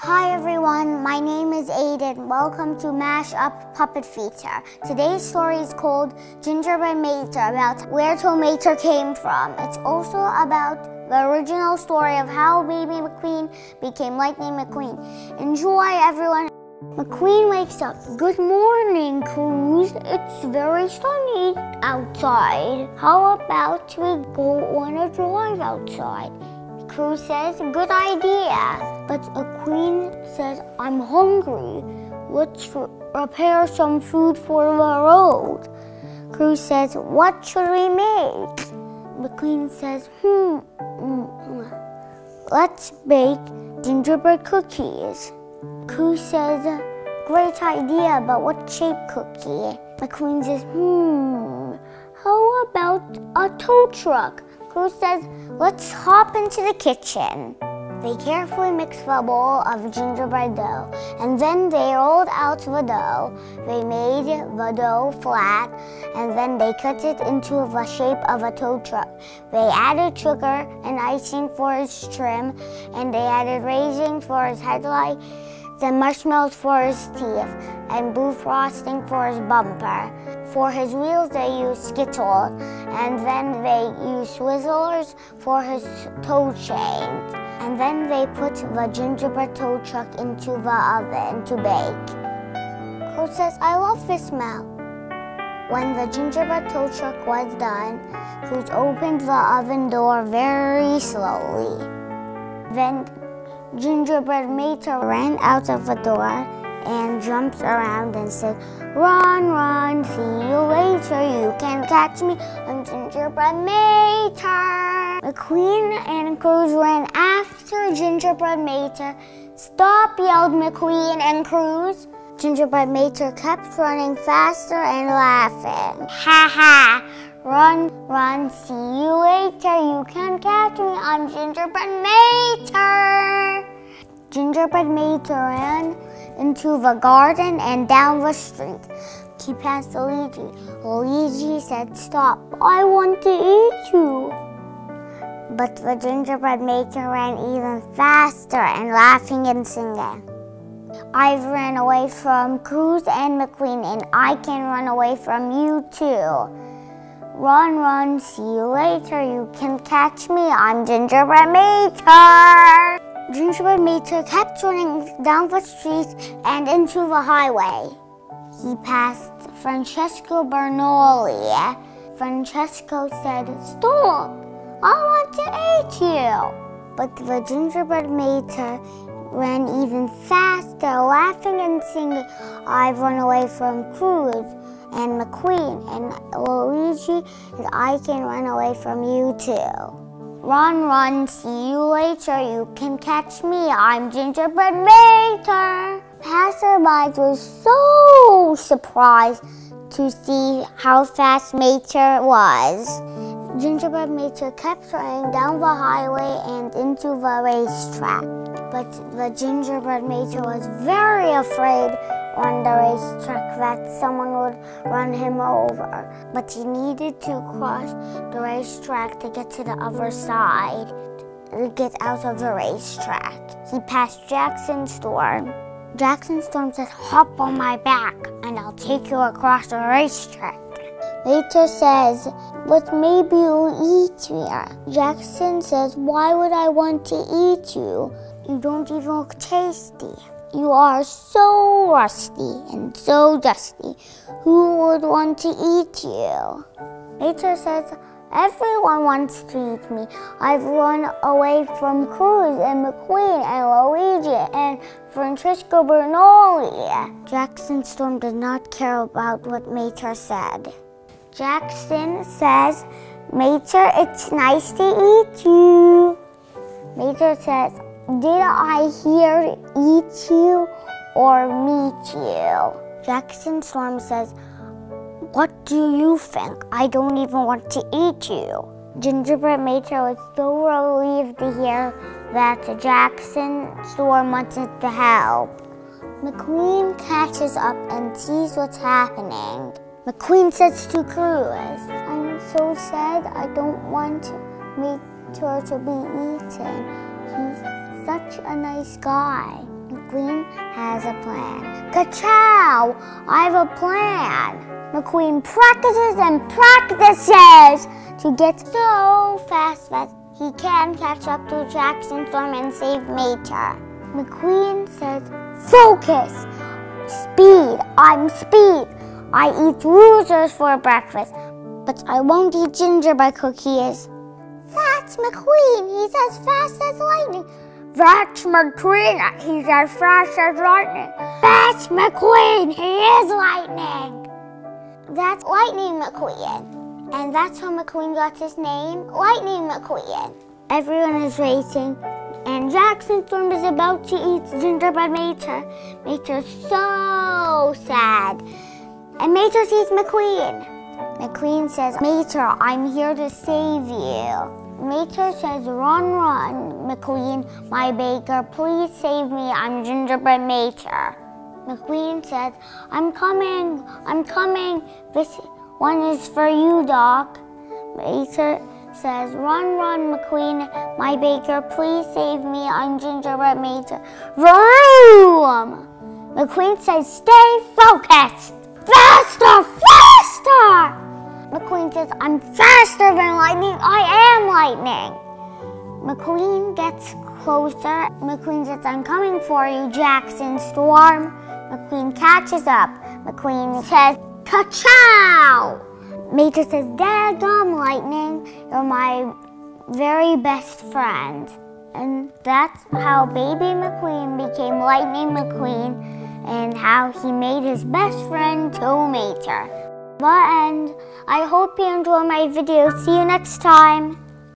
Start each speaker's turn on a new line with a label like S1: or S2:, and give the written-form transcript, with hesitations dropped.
S1: Hi everyone, my name is Aiden. Welcome to Mash Up Puppet Feature. Today's story is called Gingerbread Mater, about where Mater came from. It's also about the original story of how baby McQueen became Lightning McQueen. Enjoy everyone. McQueen wakes up. Good morning, Cruz. It's very sunny outside. How about we go on a drive outside? Cruz says, good idea. But McQueen says, I'm hungry. Let's prepare some food for the road. Cruz says, what should we make? McQueen says, let's bake gingerbread cookies. Cruz says, great idea, but what shape cookie? McQueen says, how about a tow truck? Cruz says, let's hop into the kitchen. They carefully mixed the bowl of gingerbread dough, and then they rolled out the dough. They made the dough flat, and then they cut it into the shape of a tow truck. They added sugar and icing for his trim, and they added raisins for his headlight, then marshmallows for his teeth, and blue frosting for his bumper. For his wheels, they used Skittles, and then they used Swizzlers for his toe chains. And then they put the gingerbread tow truck into the oven to bake. Cruz says, I love this smell. When the gingerbread tow truck was done, Cruz opened the oven door very slowly. Then Gingerbread Mater ran out of the door and jumped around and said, run, run, see you later, you can catch me, I'm Gingerbread Mater. McQueen and Cruz ran after Gingerbread Mater. Stop, yelled McQueen and Cruz. Gingerbread Mater kept running faster and laughing. Ha ha, run, run, see you later, you can catch me, I'm Gingerbread Mater. Gingerbread Mater ran into the garden and down the street. He passed Luigi. Luigi said, stop, I want to eat you. But the Gingerbread Mater ran even faster and laughing and singing. I've ran away from Cruz and McQueen, and I can run away from you too. Run, run, see you later, you can catch me, I'm Gingerbread Mater. Gingerbread Mater kept running down the street and into the highway. He passed Francesco Bernoulli. Francesco said, stop, I want to eat you. But the Gingerbread Mater ran even faster, laughing and singing, I've run away from Cruz and McQueen and Luigi, and I can run away from you too. Run, run, see you later, you can catch me, I'm Gingerbread Mater. Passersby was so surprised to see how fast Mater was. Gingerbread Mater kept running down the highway and into the racetrack. But the Gingerbread Mater was very afraid on the racetrack that someone would run him over. But he needed to cross the racetrack to get to the other side, to get out of the racetrack. He passed Jackson Storm. Jackson Storm said, hop on my back and I'll take you across the racetrack. Mater says, but maybe you'll eat me. Jackson says, why would I want to eat you? You don't even look tasty. You are so rusty and so dusty. Who would want to eat you? Mater says, everyone wants to eat me. I've run away from Cruz and McQueen and Luigi and Francesco Bernoulli. Jackson Storm did not care about what Mater said. Jackson says, Mater, it's nice to eat you. Mater says, did I hear eat you or meet you? Jackson Storm says, what do you think? I don't even want to eat you. Gingerbread Mater was so relieved to hear that Jackson Storm wanted to help. McQueen catches up and sees what's happening. McQueen says to Cruz, I'm so sad, I don't want Mater to be eaten. He's such a nice guy. McQueen has a plan. Ka-chow! I have a plan. McQueen practices and practices to get so fast that he can catch up to Jackson Storm and save Mater. McQueen says, focus! Speed! I'm speed! I eat losers for breakfast, but I won't eat gingerbread cookies. That's McQueen! He's as fast as lightning. That's McQueen! He's as fast as lightning. That's McQueen! He is lightning! That's Lightning McQueen. And that's how McQueen got his name, Lightning McQueen. Everyone is racing, and Jackson Storm is about to eat Gingerbread Mater. Mater's so sad. And Mater sees McQueen. McQueen says, Mater, I'm here to save you. Mater says, run, run, McQueen, my baker, please save me, I'm Gingerbread Mater. McQueen says, I'm coming, I'm coming. This one is for you, Doc. Mater says, run, run, McQueen, my baker, please save me, I'm Gingerbread Mater. Vroom! McQueen says, stay focused. Faster, faster! McQueen says, I'm faster than lightning, I am lightning. McQueen gets closer. McQueen says, I'm coming for you, Jackson Storm. McQueen catches up. McQueen says, ka-chow! Mater says, daggum, Lightning, you're my very best friend. And that's how baby McQueen became Lightning McQueen and how he made his best friend to Mater. The end. I hope you enjoy my video. See you next time.